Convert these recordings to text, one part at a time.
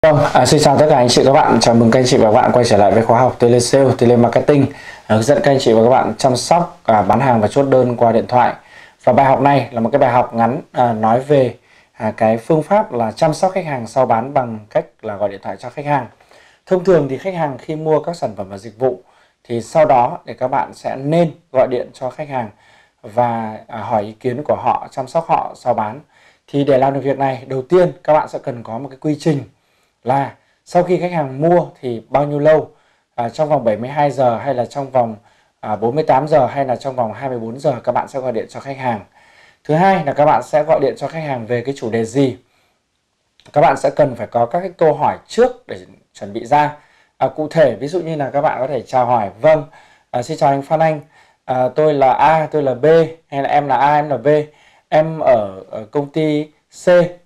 Xin chào tất cả anh chị các bạn, chào mừng các anh chị và các bạn quay trở lại với khóa học Telesale, Telemarketing, hướng dẫn các anh chị và các bạn chăm sóc, bán hàng và chốt đơn qua điện thoại. Và bài học này là một cái bài học ngắn nói về cái phương pháp là chăm sóc khách hàng sau bán bằng cách là gọi điện thoại cho khách hàng. Thông thường thì khách hàng khi mua các sản phẩm và dịch vụ thì sau đó để các bạn sẽ nên gọi điện cho khách hàng và hỏi ý kiến của họ, chăm sóc họ sau bán. Thì để làm được việc này, đầu tiên các bạn sẽ cần có một cái quy trình là sau khi khách hàng mua thì bao nhiêu lâu, trong vòng 72 giờ hay là trong vòng 48 giờ hay là trong vòng 24 giờ các bạn sẽ gọi điện cho khách hàng. Thứ hai là các bạn sẽ gọi điện cho khách hàng về cái chủ đề gì. Các bạn sẽ cần phải có các cái câu hỏi trước để chuẩn bị ra. Cụ thể ví dụ như là các bạn có thể chào hỏi: vâng, xin chào anh Phan Anh, tôi là A, tôi là B, hay là em là A, em là B, em ở công ty C,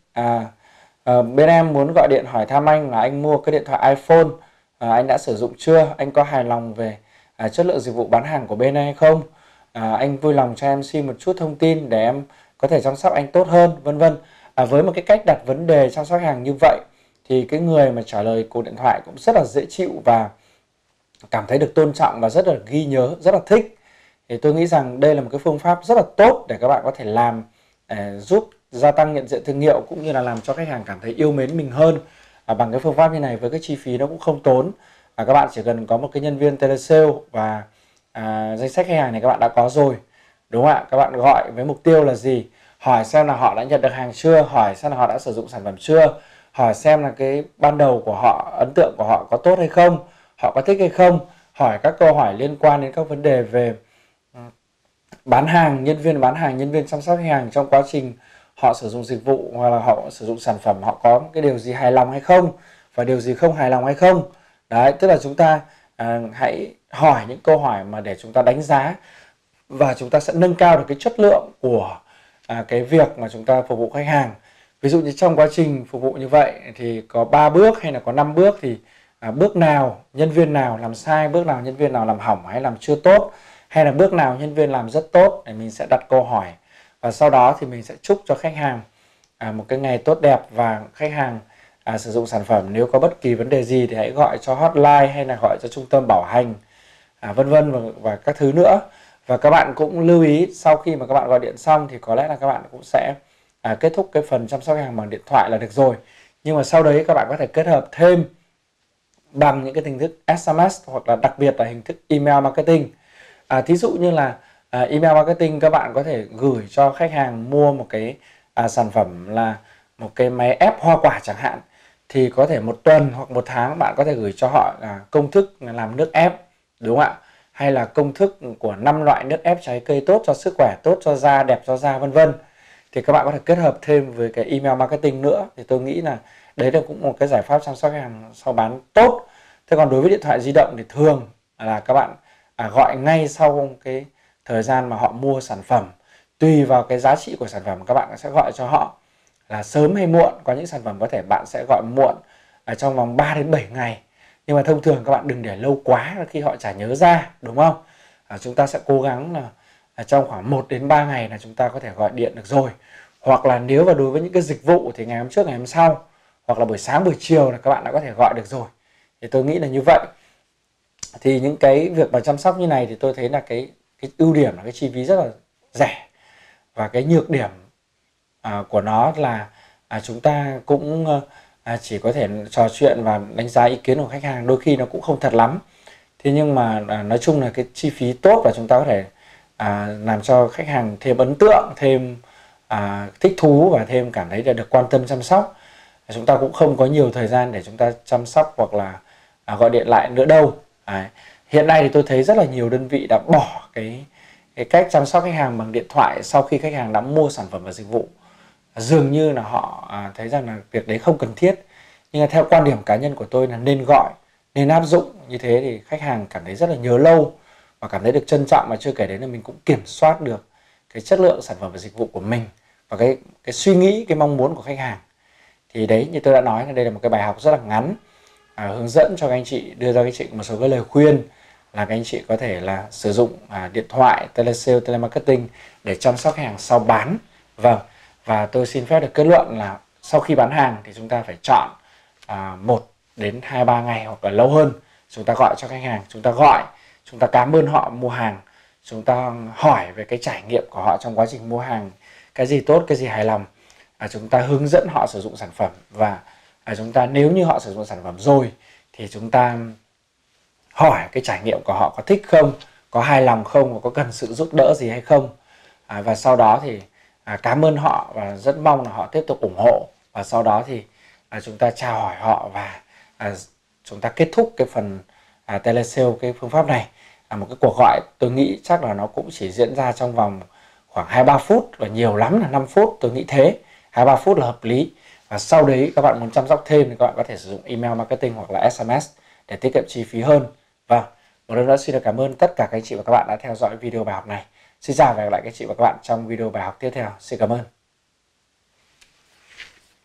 bên em muốn gọi điện hỏi thăm anh là anh mua cái điện thoại iPhone, anh đã sử dụng chưa, anh có hài lòng về chất lượng dịch vụ bán hàng của bên em hay không, anh vui lòng cho em xin một chút thông tin để em có thể chăm sóc anh tốt hơn, vân vân. Với một cái cách đặt vấn đề chăm sóc khách hàng như vậy thì cái người mà trả lời cuộc điện thoại cũng rất là dễ chịu và cảm thấy được tôn trọng và rất là ghi nhớ, rất là thích. Thì tôi nghĩ rằng đây là một cái phương pháp rất là tốt để các bạn có thể làm giúp gia tăng nhận diện thương hiệu cũng như là làm cho khách hàng cảm thấy yêu mến mình hơn. Bằng cái phương pháp như này với cái chi phí nó cũng không tốn. Các bạn chỉ cần có một cái nhân viên telesale và danh sách khách hàng này các bạn đã có rồi, đúng không ạ? Các bạn gọi với mục tiêu là gì? Hỏi xem là họ đã nhận được hàng chưa, hỏi xem là họ đã sử dụng sản phẩm chưa, hỏi xem là cái ban đầu của họ, ấn tượng của họ có tốt hay không, họ có thích hay không, hỏi các câu hỏi liên quan đến các vấn đề về bán hàng, nhân viên bán hàng, nhân viên chăm sóc khách hàng trong quá trình họ sử dụng dịch vụ hoặc là họ sử dụng sản phẩm, họ có cái điều gì hài lòng hay không và điều gì không hài lòng hay không. Đấy, tức là chúng ta hãy hỏi những câu hỏi mà để chúng ta đánh giá và chúng ta sẽ nâng cao được cái chất lượng của cái việc mà chúng ta phục vụ khách hàng. Ví dụ như trong quá trình phục vụ như vậy thì có 3 bước hay là có 5 bước thì bước nào nhân viên nào làm sai, bước nào nhân viên nào làm hỏng hay làm chưa tốt, hay là bước nào nhân viên làm rất tốt, để mình sẽ đặt câu hỏi và sau đó thì mình sẽ chúc cho khách hàng một cái ngày tốt đẹp và khách hàng sử dụng sản phẩm. Nếu có bất kỳ vấn đề gì thì hãy gọi cho hotline hay là gọi cho trung tâm bảo hành, vân vân và các thứ nữa. Và các bạn cũng lưu ý sau khi mà các bạn gọi điện xong thì có lẽ là các bạn cũng sẽ kết thúc cái phần chăm sóc khách hàng bằng điện thoại là được rồi. Nhưng mà sau đấy các bạn có thể kết hợp thêm bằng những cái hình thức SMS hoặc là đặc biệt là hình thức email marketing. Thí dụ như là email marketing các bạn có thể gửi cho khách hàng mua một cái sản phẩm là một cái máy ép hoa quả chẳng hạn, thì có thể một tuần hoặc một tháng bạn có thể gửi cho họ công thức làm nước ép, đúng không ạ? Hay là công thức của 5 loại nước ép trái cây tốt cho sức khỏe, tốt cho da, đẹp cho da, vân vân. Thì các bạn có thể kết hợp thêm với cái email marketing nữa. Thì tôi nghĩ là đấy là cũng một cái giải pháp chăm sóc khách hàng sau bán tốt. Thế còn đối với điện thoại di động thì thường là các bạn gọi ngay sau cái thời gian mà họ mua sản phẩm. Tùy vào cái giá trị của sản phẩm các bạn sẽ gọi cho họ là sớm hay muộn. Có những sản phẩm có thể bạn sẽ gọi muộn trong vòng 3 đến 7 ngày. Nhưng mà thông thường các bạn đừng để lâu quá khi họ chả nhớ ra, đúng không? Chúng ta sẽ cố gắng là trong khoảng 1 đến 3 ngày là chúng ta có thể gọi điện được rồi. Hoặc là nếu mà đối với những cái dịch vụ thì ngày hôm trước, ngày hôm sau, hoặc là buổi sáng, buổi chiều là các bạn đã có thể gọi được rồi. Thì tôi nghĩ là như vậy. Thì những cái việc mà chăm sóc như này thì tôi thấy là cái ưu điểm là cái chi phí rất là rẻ. Và cái nhược điểm của nó là chúng ta cũng chỉ có thể trò chuyện và đánh giá ý kiến của khách hàng, đôi khi nó cũng không thật lắm. Thế nhưng mà nói chung là cái chi phí tốt và chúng ta có thể làm cho khách hàng thêm ấn tượng, thêm thích thú và thêm cảm thấy là được quan tâm chăm sóc. Chúng ta cũng không có nhiều thời gian để chúng ta chăm sóc hoặc là gọi điện lại nữa đâu. Hiện nay thì tôi thấy rất là nhiều đơn vị đã bỏ cái cách chăm sóc khách hàng bằng điện thoại sau khi khách hàng đã mua sản phẩm và dịch vụ. Dường như là họ thấy rằng là việc đấy không cần thiết. Nhưng mà theo quan điểm cá nhân của tôi là nên gọi, nên áp dụng như thế thì khách hàng cảm thấy rất là nhớ lâu và cảm thấy được trân trọng, và chưa kể đến là mình cũng kiểm soát được cái chất lượng sản phẩm và dịch vụ của mình và cái suy nghĩ, cái mong muốn của khách hàng. Thì đấy, như tôi đã nói là đây là một cái bài học rất là ngắn, hướng dẫn cho các anh chị, đưa ra các anh chị một số cái lời khuyên là các anh chị có thể là sử dụng điện thoại, telesale, telemarketing để chăm sóc khách hàng sau bán. Vâng, và tôi xin phép được kết luận là sau khi bán hàng thì chúng ta phải chọn 1 đến 2-3 ngày hoặc là lâu hơn. Chúng ta gọi cho khách hàng, chúng ta gọi, chúng ta cảm ơn họ mua hàng, chúng ta hỏi về cái trải nghiệm của họ trong quá trình mua hàng, cái gì tốt, cái gì hài lòng. Chúng ta hướng dẫn họ sử dụng sản phẩm, và chúng ta nếu như họ sử dụng sản phẩm rồi thì chúng ta hỏi cái trải nghiệm của họ có thích không, có hài lòng không, và có cần sự giúp đỡ gì hay không. Và sau đó thì cảm ơn họ và rất mong là họ tiếp tục ủng hộ. Và sau đó thì chúng ta chào hỏi họ và chúng ta kết thúc cái phần telesale, cái phương pháp này. Một cái cuộc gọi tôi nghĩ chắc là nó cũng chỉ diễn ra trong vòng khoảng 2-3 phút, và nhiều lắm là 5 phút, tôi nghĩ thế. 2-3 phút là hợp lý. Và sau đấy các bạn muốn chăm sóc thêm thì các bạn có thể sử dụng email marketing hoặc là SMS để tiết kiệm chi phí hơn. Vâng, một lần nữa xin được cảm ơn tất cả các anh chị và các bạn đã theo dõi video bài học này. Xin chào và hẹn gặp lại các chị và các bạn trong video bài học tiếp theo. Xin cảm ơn.